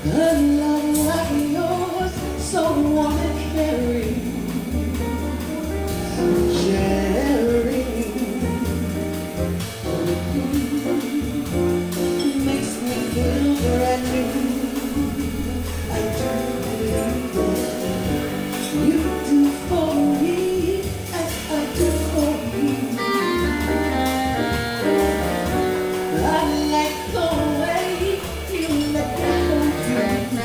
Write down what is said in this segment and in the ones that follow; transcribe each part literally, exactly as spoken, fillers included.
A love like yours, so warm and caring, sharing, makes me feel brand new. I do believe that you do for me as I do for you. I like the way you let me hold you.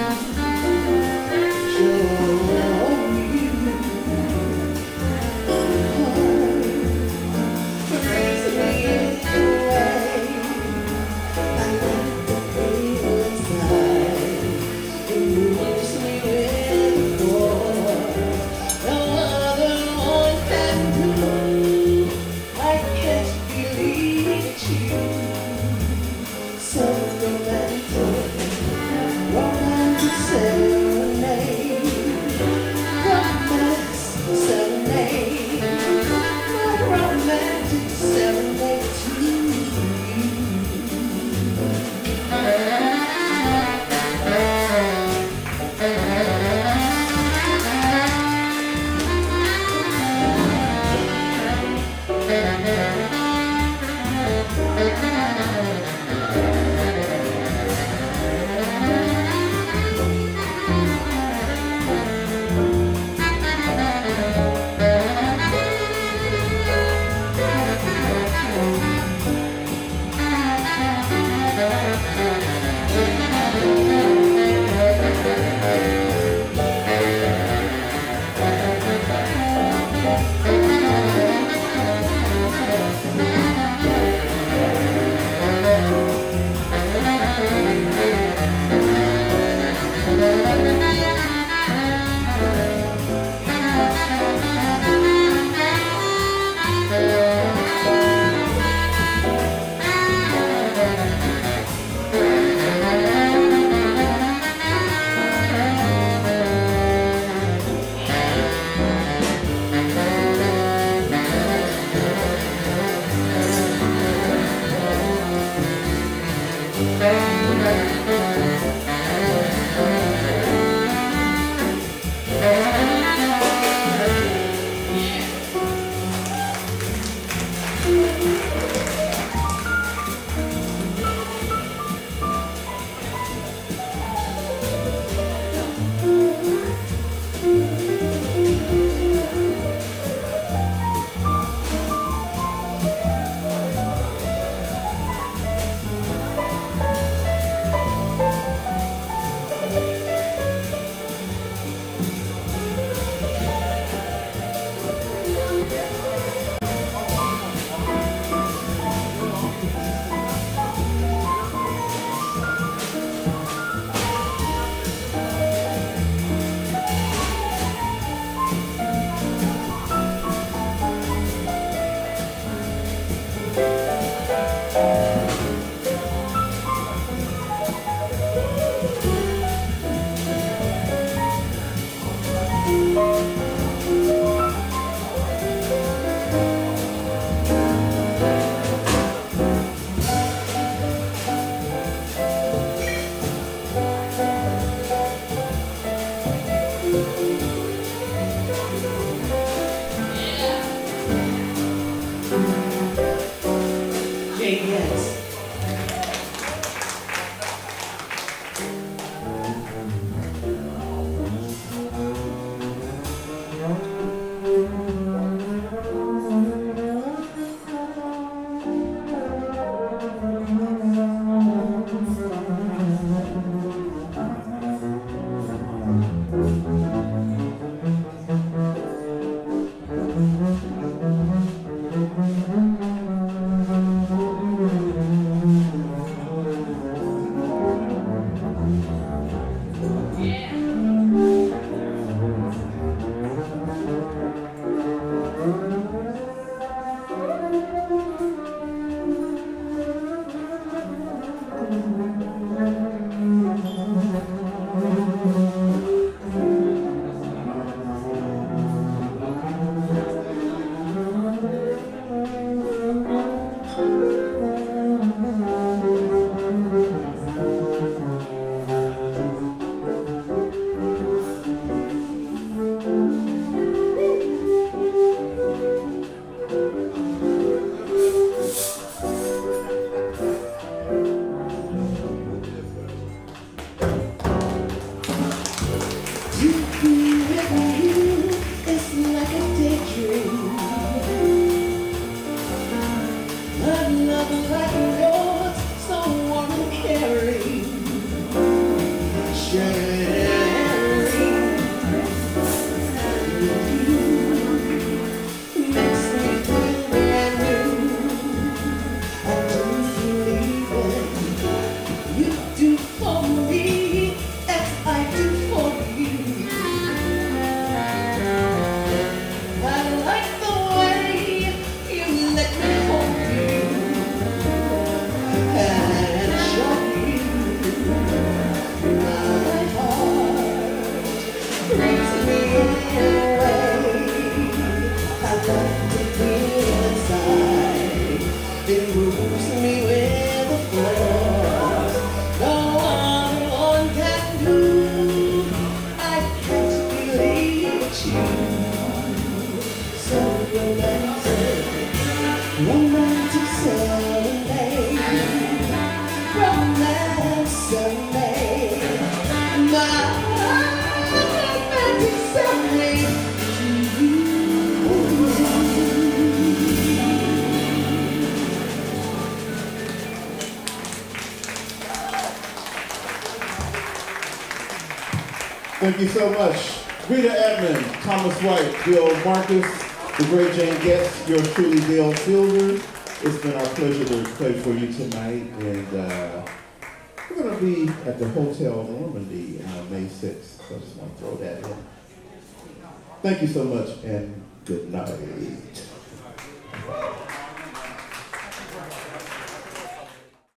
Serenade, my romantic serenade to you. Thank you so much. Rita, Edmond, Thomas White, Bill Marcus, the great Jane Getz, yours truly, Bill Fielder. It's been our pleasure to play for you tonight, and uh, we're going to be at the Hotel Normandy on May sixth, so I just want to throw that in. Thank you so much, and good night.